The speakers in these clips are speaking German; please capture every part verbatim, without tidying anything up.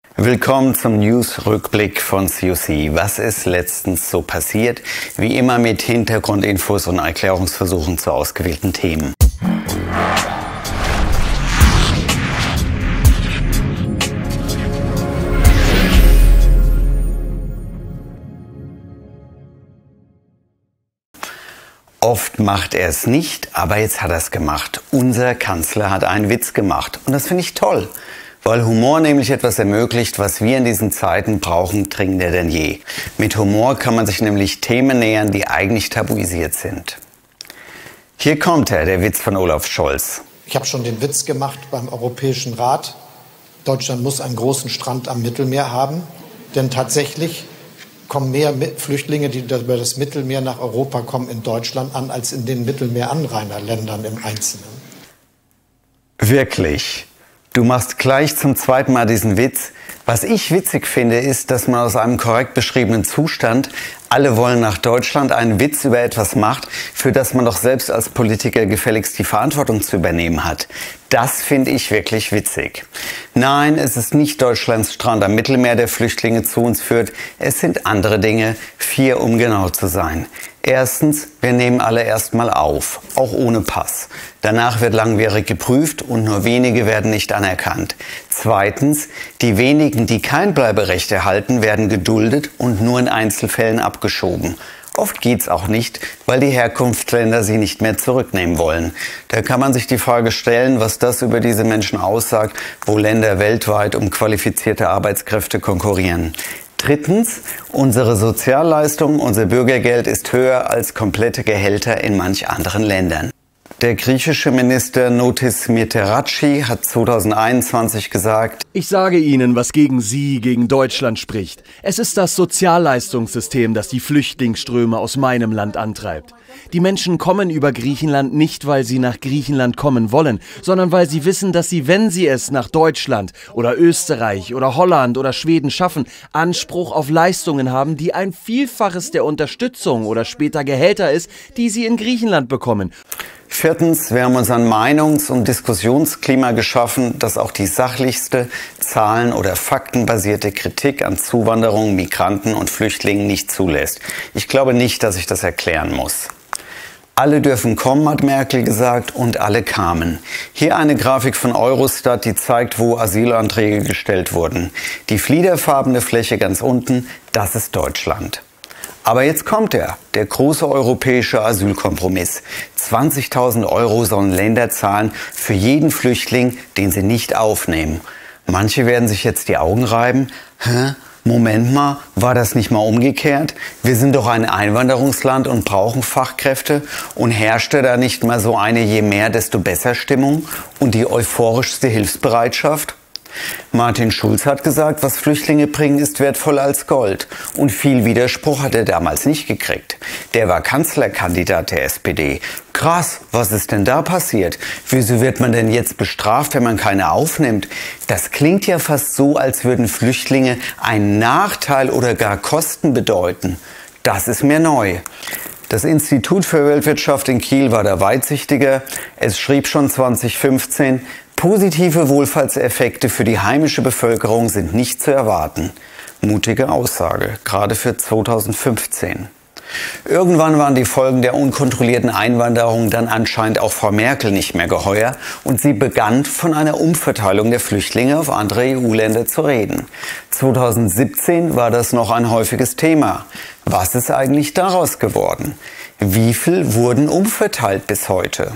Willkommen zum News-Rückblick von C O C. Was ist letztens so passiert? Wie immer mit Hintergrundinfos und Erklärungsversuchen zu ausgewählten Themen. Oft macht er es nicht, aber jetzt hat er es gemacht. Unser Kanzler hat einen Witz gemacht und das finde ich toll. Weil Humor nämlich etwas ermöglicht, was wir in diesen Zeiten brauchen, dringender denn je. Mit Humor kann man sich nämlich Themen nähern, die eigentlich tabuisiert sind. Hier kommt er, der Witz von Olaf Scholz. Ich habe schon den Witz gemacht beim Europäischen Rat. Deutschland muss einen großen Strand am Mittelmeer haben. Denn tatsächlich kommen mehr Flüchtlinge, die über das Mittelmeer nach Europa kommen, in Deutschland an, als in den Mittelmeeranrainerländern im Einzelnen. Wirklich? Du machst gleich zum zweiten Mal diesen Witz. Was ich witzig finde, ist, dass man aus einem korrekt beschriebenen Zustand, alle wollen nach Deutschland, einen Witz über etwas macht, für das man doch selbst als Politiker gefälligst die Verantwortung zu übernehmen hat. Das finde ich wirklich witzig. Nein, es ist nicht Deutschlands Strand am Mittelmeer, der Flüchtlinge zu uns führt. Es sind andere Dinge, vier um genau zu sein. Erstens, wir nehmen alle erstmal auf, auch ohne Pass. Danach wird langwierig geprüft und nur wenige werden nicht anerkannt. Zweitens, die wenigen, die kein Bleiberecht erhalten, werden geduldet und nur in Einzelfällen abgeschoben. Oft geht's auch nicht, weil die Herkunftsländer sie nicht mehr zurücknehmen wollen. Da kann man sich die Frage stellen, was das über diese Menschen aussagt, wo Länder weltweit um qualifizierte Arbeitskräfte konkurrieren. Drittens, unsere Sozialleistung, unser Bürgergeld ist höher als komplette Gehälter in manch anderen Ländern. Der griechische Minister Notis Miteratshi hat zweitausendeinundzwanzig gesagt: Ich sage Ihnen, was gegen Sie, gegen Deutschland spricht. Es ist das Sozialleistungssystem, das die Flüchtlingsströme aus meinem Land antreibt. Die Menschen kommen über Griechenland nicht, weil sie nach Griechenland kommen wollen, sondern weil sie wissen, dass sie, wenn sie es nach Deutschland oder Österreich oder Holland oder Schweden schaffen, Anspruch auf Leistungen haben, die ein Vielfaches der Unterstützung oder später Gehälter ist, die sie in Griechenland bekommen. Viertens, wir haben uns ein Meinungs- und Diskussionsklima geschaffen, das auch die sachlichste, zahlen- oder faktenbasierte Kritik an Zuwanderung, Migranten und Flüchtlingen nicht zulässt. Ich glaube nicht, dass ich das erklären muss. Alle dürfen kommen, hat Merkel gesagt, und alle kamen. Hier eine Grafik von Eurostat, die zeigt, wo Asylanträge gestellt wurden. Die fliederfarbene Fläche ganz unten, das ist Deutschland. Aber jetzt kommt er, der große europäische Asylkompromiss. zwanzigtausend Euro sollen Länder zahlen für jeden Flüchtling, den sie nicht aufnehmen. Manche werden sich jetzt die Augen reiben. Hä? Moment mal, war das nicht mal umgekehrt? Wir sind doch ein Einwanderungsland und brauchen Fachkräfte. Und herrschte da nicht mal so eine je mehr, desto besser Stimmung und die euphorischste Hilfsbereitschaft? Martin Schulz hat gesagt, was Flüchtlinge bringen, ist wertvoller als Gold. Und viel Widerspruch hat er damals nicht gekriegt. Der war Kanzlerkandidat der S P D. Krass, was ist denn da passiert? Wieso wird man denn jetzt bestraft, wenn man keine aufnimmt? Das klingt ja fast so, als würden Flüchtlinge einen Nachteil oder gar Kosten bedeuten. Das ist mir neu. Das Institut für Weltwirtschaft in Kiel war da weitsichtiger. Es schrieb schon zweitausendfünfzehn, positive Wohlfahrtseffekte für die heimische Bevölkerung sind nicht zu erwarten. Mutige Aussage, gerade für zweitausendfünfzehn. Irgendwann waren die Folgen der unkontrollierten Einwanderung dann anscheinend auch Frau Merkel nicht mehr geheuer und sie begann von einer Umverteilung der Flüchtlinge auf andere E U-Länder zu reden. zweitausendsiebzehn war das noch ein häufiges Thema. Was ist eigentlich daraus geworden? Wie viel wurden umverteilt bis heute?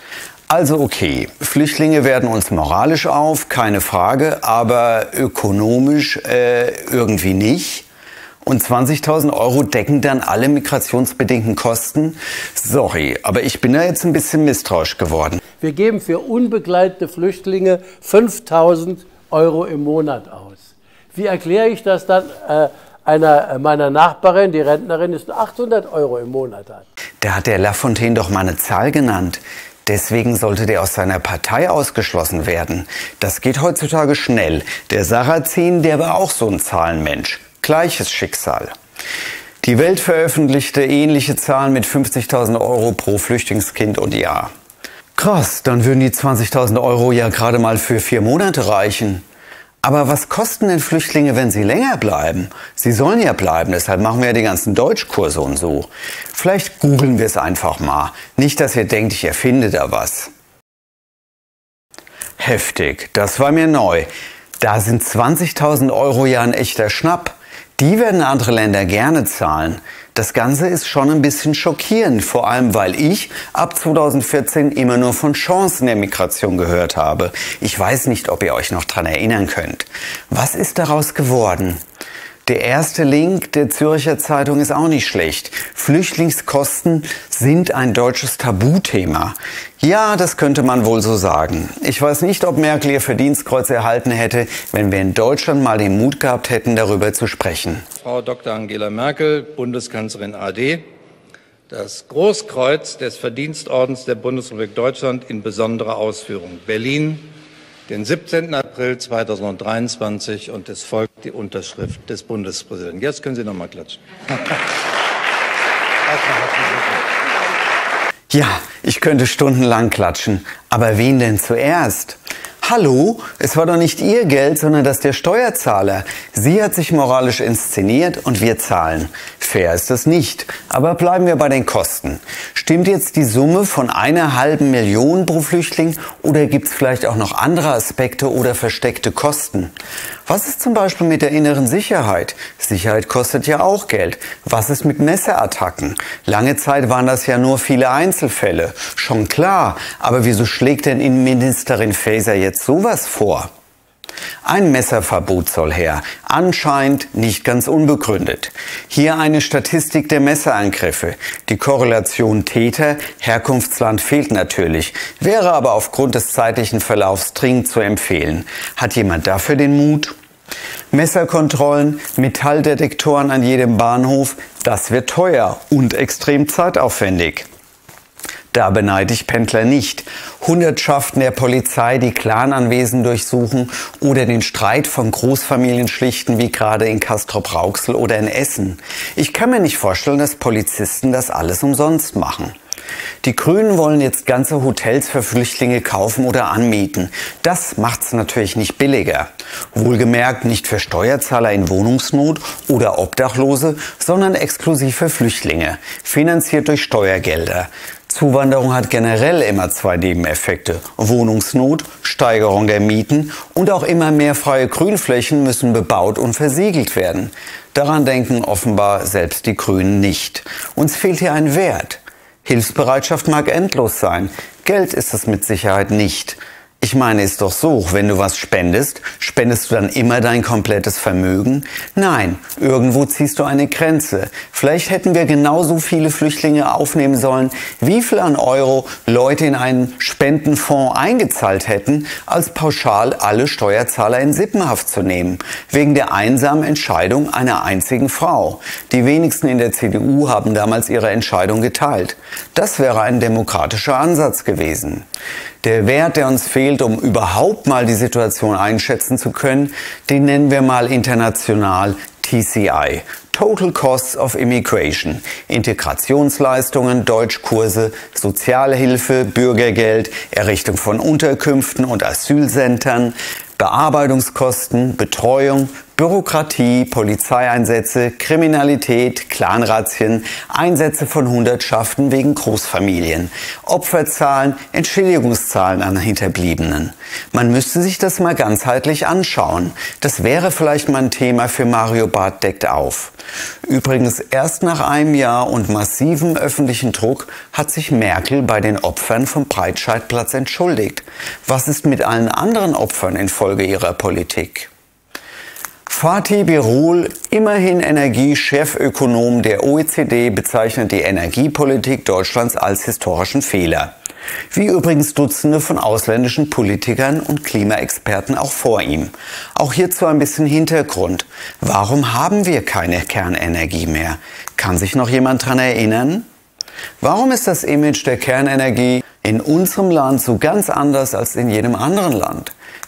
Also okay, Flüchtlinge werden uns moralisch auf, keine Frage, aber ökonomisch äh, irgendwie nicht. Und zwanzigtausend Euro decken dann alle migrationsbedingten Kosten? Sorry, aber ich bin da jetzt ein bisschen misstrauisch geworden. Wir geben für unbegleitete Flüchtlinge fünftausend Euro im Monat aus. Wie erkläre ich das dann äh, einer meiner Nachbarin, die Rentnerin ist, achthundert Euro im Monat hat? Da hat der Lafontaine doch mal eine Zahl genannt. Deswegen sollte der aus seiner Partei ausgeschlossen werden. Das geht heutzutage schnell. Der Sarrazin, der war auch so ein Zahlenmensch. Gleiches Schicksal. Die Welt veröffentlichte ähnliche Zahlen mit fünfzigtausend Euro pro Flüchtlingskind und Jahr. Krass, dann würden die zwanzigtausend Euro ja gerade mal für vier Monate reichen. Aber was kosten denn Flüchtlinge, wenn sie länger bleiben? Sie sollen ja bleiben, deshalb machen wir ja die ganzen Deutschkurse und so. Vielleicht googeln wir es einfach mal. Nicht, dass ihr denkt, ich erfinde da was. Heftig, das war mir neu. Da sind zwanzigtausend Euro ja ein echter Schnapp. Die werden andere Länder gerne zahlen. Das Ganze ist schon ein bisschen schockierend, vor allem weil ich ab zweitausendvierzehn immer nur von Chancen der Migration gehört habe. Ich weiß nicht, ob ihr euch noch daran erinnern könnt. Was ist daraus geworden? Der erste Link der Zürcher Zeitung ist auch nicht schlecht. Flüchtlingskosten sind ein deutsches Tabuthema. Ja, das könnte man wohl so sagen. Ich weiß nicht, ob Merkel ihr Verdienstkreuz erhalten hätte, wenn wir in Deutschland mal den Mut gehabt hätten, darüber zu sprechen. Frau Doktor Angela Merkel, Bundeskanzlerin A D, das Großkreuz des Verdienstordens der Bundesrepublik Deutschland in besonderer Ausführung. Berlin, den siebzehnten April zweitausenddreiundzwanzig, und es folgt die Unterschrift des Bundespräsidenten. Jetzt können Sie noch mal klatschen. Ja, ich könnte stundenlang klatschen. Aber wen denn zuerst? Hallo, es war doch nicht Ihr Geld, sondern das der Steuerzahler. Sie hat sich moralisch inszeniert und wir zahlen. Fair ist das nicht. Aber bleiben wir bei den Kosten. Stimmt jetzt die Summe von einer halben Million pro Flüchtling oder gibt es vielleicht auch noch andere Aspekte oder versteckte Kosten? Was ist zum Beispiel mit der inneren Sicherheit? Sicherheit kostet ja auch Geld. Was ist mit Messerattacken? Lange Zeit waren das ja nur viele Einzelfälle. Schon klar, aber wieso schlägt denn Innenministerin Faeser jetzt sowas vor? Ein Messerverbot soll her, anscheinend nicht ganz unbegründet. Hier eine Statistik der Messerangriffe. Die Korrelation Täter-Herkunftsland fehlt natürlich, wäre aber aufgrund des zeitlichen Verlaufs dringend zu empfehlen. Hat jemand dafür den Mut? Messerkontrollen, Metalldetektoren an jedem Bahnhof, das wird teuer und extrem zeitaufwendig. Da beneide ich Pendler nicht. Hundertschaften der Polizei, die Clananwesen durchsuchen oder den Streit von Großfamilien schlichten, wie gerade in Castrop-Rauxel oder in Essen. Ich kann mir nicht vorstellen, dass Polizisten das alles umsonst machen. Die Grünen wollen jetzt ganze Hotels für Flüchtlinge kaufen oder anmieten. Das macht's natürlich nicht billiger. Wohlgemerkt nicht für Steuerzahler in Wohnungsnot oder Obdachlose, sondern exklusiv für Flüchtlinge, finanziert durch Steuergelder. Zuwanderung hat generell immer zwei Nebeneffekte. Wohnungsnot, Steigerung der Mieten und auch immer mehr freie Grünflächen müssen bebaut und versiegelt werden. Daran denken offenbar selbst die Grünen nicht. Uns fehlt hier ein Wert. Hilfsbereitschaft mag endlos sein. Geld ist es mit Sicherheit nicht. Ich meine, ist doch so, wenn du was spendest, spendest du dann immer dein komplettes Vermögen? Nein, irgendwo ziehst du eine Grenze. Vielleicht hätten wir genauso viele Flüchtlinge aufnehmen sollen, wie viel an Euro Leute in einen Spendenfonds eingezahlt hätten, als pauschal alle Steuerzahler in Sippenhaft zu nehmen, wegen der einsamen Entscheidung einer einzigen Frau. Die wenigsten in der C D U haben damals ihre Entscheidung geteilt. Das wäre ein demokratischer Ansatz gewesen. Der Wert, der uns fehlt, um überhaupt mal die Situation einschätzen zu können, den nennen wir mal international T C I. Total Costs of Immigration. Integrationsleistungen, Deutschkurse, Sozialhilfe, Bürgergeld, Errichtung von Unterkünften und Asylzentren, Bearbeitungskosten, Betreuung, Bürokratie, Polizeieinsätze, Kriminalität, Clanrazzien, Einsätze von Hundertschaften wegen Großfamilien, Opferzahlen, Entschädigungszahlen an Hinterbliebenen. Man müsste sich das mal ganzheitlich anschauen. Das wäre vielleicht mal ein Thema für Mario Barth deckt auf. Übrigens, erst nach einem Jahr und massivem öffentlichen Druck hat sich Merkel bei den Opfern vom Breitscheidplatz entschuldigt. Was ist mit allen anderen Opfern infolge ihrer Politik? Fatih Birol, immerhin Energiechefökonom der O E C D, bezeichnet die Energiepolitik Deutschlands als historischen Fehler. Wie übrigens Dutzende von ausländischen Politikern und Klimaexperten auch vor ihm. Auch hierzu ein bisschen Hintergrund. Warum haben wir keine Kernenergie mehr? Kann sich noch jemand daran erinnern? Warum ist das Image der Kernenergie in unserem Land so ganz anders als in jedem anderen Land?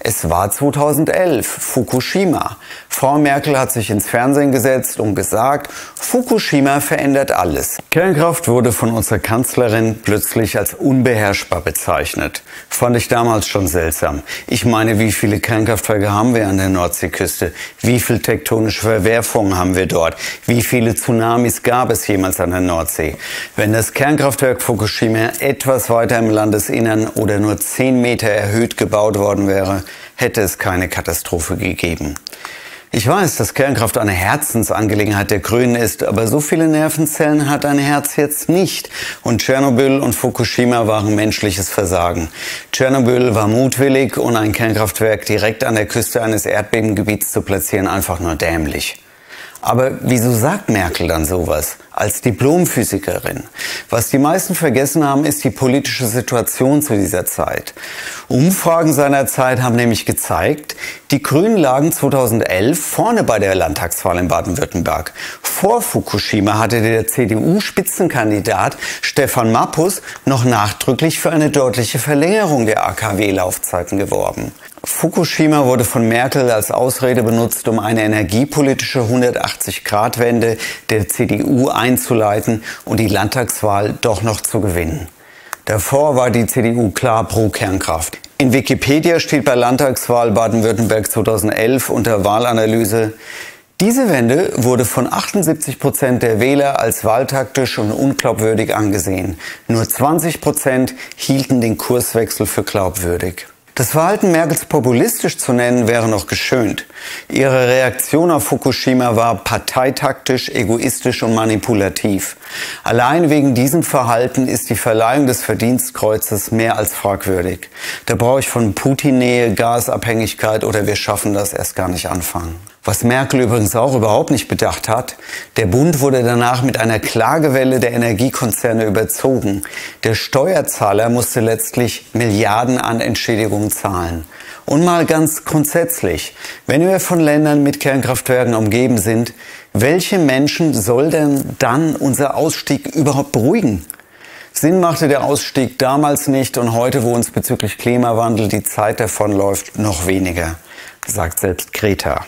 Es war zweitausendelf, Fukushima. Frau Merkel hat sich ins Fernsehen gesetzt und gesagt, Fukushima verändert alles. Kernkraft wurde von unserer Kanzlerin plötzlich als unbeherrschbar bezeichnet. Fand ich damals schon seltsam. Ich meine, wie viele Kernkraftwerke haben wir an der Nordseeküste? Wie viel tektonische Verwerfungen haben wir dort? Wie viele Tsunamis gab es jemals an der Nordsee? Wenn das Kernkraftwerk Fukushima etwas weiter im Landesinnern oder nur zehn Meter erhöht gebaut worden wäre, hätte es keine Katastrophe gegeben. Ich weiß, dass Kernkraft eine Herzensangelegenheit der Grünen ist, aber so viele Nervenzellen hat ein Herz jetzt nicht. Und Tschernobyl und Fukushima waren menschliches Versagen. Tschernobyl war mutwillig und ein Kernkraftwerk direkt an der Küste eines Erdbebengebiets zu platzieren, einfach nur dämlich. Aber wieso sagt Merkel dann sowas? Als Diplomphysikerin. Was die meisten vergessen haben, ist die politische Situation zu dieser Zeit. Umfragen seiner Zeit haben nämlich gezeigt, die Grünen lagen zweitausendelf vorne bei der Landtagswahl in Baden-Württemberg. Vor Fukushima hatte der C D U-Spitzenkandidat Stefan Mappus noch nachdrücklich für eine deutliche Verlängerung der A K W-Laufzeiten geworben. Fukushima wurde von Merkel als Ausrede benutzt, um eine energiepolitische hundertachtzig-Grad-Wende der C D U einzuleiten und die Landtagswahl doch noch zu gewinnen. Davor war die C D U klar pro Kernkraft. In Wikipedia steht bei Landtagswahl Baden-Württemberg zweitausendelf unter Wahlanalyse: Diese Wende wurde von achtundsiebzig Prozent der Wähler als wahltaktisch und unglaubwürdig angesehen. Nur zwanzig Prozent hielten den Kurswechsel für glaubwürdig. Das Verhalten Merkels populistisch zu nennen, wäre noch geschönt. Ihre Reaktion auf Fukushima war parteitaktisch, egoistisch und manipulativ. Allein wegen diesem Verhalten ist die Verleihung des Verdienstkreuzes mehr als fragwürdig. Da brauche ich von Putin-Nähe, Gasabhängigkeit oder wir schaffen das erst gar nicht anfangen. Was Merkel übrigens auch überhaupt nicht bedacht hat: Der Bund wurde danach mit einer Klagewelle der Energiekonzerne überzogen. Der Steuerzahler musste letztlich Milliarden an Entschädigungen zahlen. Und mal ganz grundsätzlich, wenn wir von Ländern mit Kernkraftwerken umgeben sind, welche Menschen soll denn dann unser Ausstieg überhaupt beruhigen? Sinn machte der Ausstieg damals nicht und heute, wo uns bezüglich Klimawandel die Zeit davonläuft, noch weniger, sagt selbst Greta.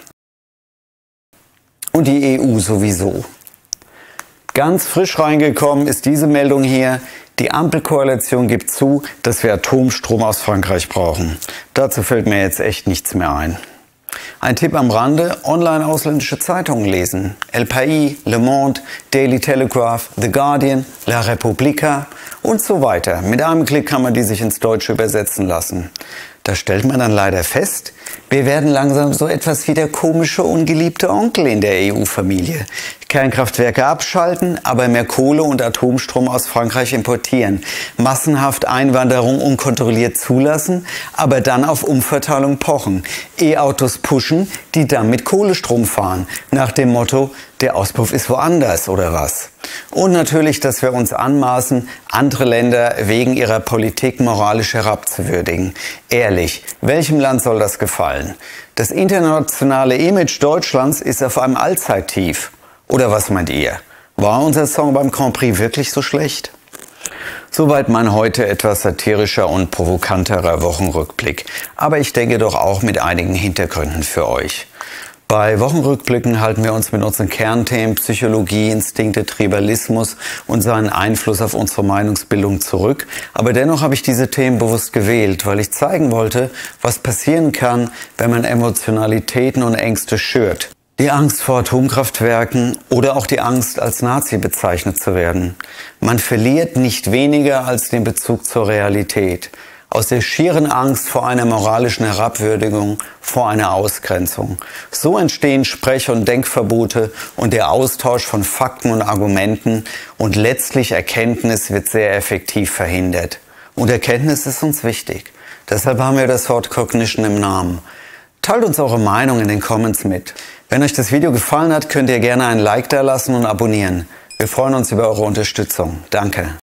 Und die E U sowieso. Ganz frisch reingekommen ist diese Meldung hier: Die Ampelkoalition gibt zu, dass wir Atomstrom aus Frankreich brauchen. Dazu fällt mir jetzt echt nichts mehr ein. Ein Tipp am Rande: Online ausländische Zeitungen lesen. El País, Le Monde, Daily Telegraph, The Guardian, La Repubblica und so weiter. Mit einem Klick kann man die sich ins Deutsche übersetzen lassen. Da stellt man dann leider fest, wir werden langsam so etwas wie der komische, ungeliebte Onkel in der E U-Familie. Kernkraftwerke abschalten, aber mehr Kohle und Atomstrom aus Frankreich importieren. Massenhaft Einwanderung unkontrolliert zulassen, aber dann auf Umverteilung pochen. E-Autos pushen, die dann mit Kohlestrom fahren. Nach dem Motto, der Auspuff ist woanders, oder was? Und natürlich, dass wir uns anmaßen, andere Länder wegen ihrer Politik moralisch herabzuwürdigen. Ehrlich, welchem Land soll das gefallen? Das internationale Image Deutschlands ist auf einem Allzeittief. Oder was meint ihr? War unser Song beim Grand Prix wirklich so schlecht? Soweit mein heute etwas satirischer und provokanterer Wochenrückblick. Aber ich denke doch auch mit einigen Hintergründen für euch. Bei Wochenrückblicken halten wir uns mit unseren Kernthemen Psychologie, Instinkte, Tribalismus und seinen Einfluss auf unsere Meinungsbildung zurück. Aber dennoch habe ich diese Themen bewusst gewählt, weil ich zeigen wollte, was passieren kann, wenn man Emotionalitäten und Ängste schürt. Die Angst vor Atomkraftwerken oder auch die Angst, als Nazi bezeichnet zu werden. Man verliert nicht weniger als den Bezug zur Realität. Aus der schieren Angst vor einer moralischen Herabwürdigung, vor einer Ausgrenzung. So entstehen Sprech- und Denkverbote und der Austausch von Fakten und Argumenten und letztlich Erkenntnis wird sehr effektiv verhindert. Und Erkenntnis ist uns wichtig. Deshalb haben wir das Wort Cognition im Namen. Teilt uns eure Meinung in den Comments mit. Wenn euch das Video gefallen hat, könnt ihr gerne ein Like da lassen und abonnieren. Wir freuen uns über eure Unterstützung. Danke.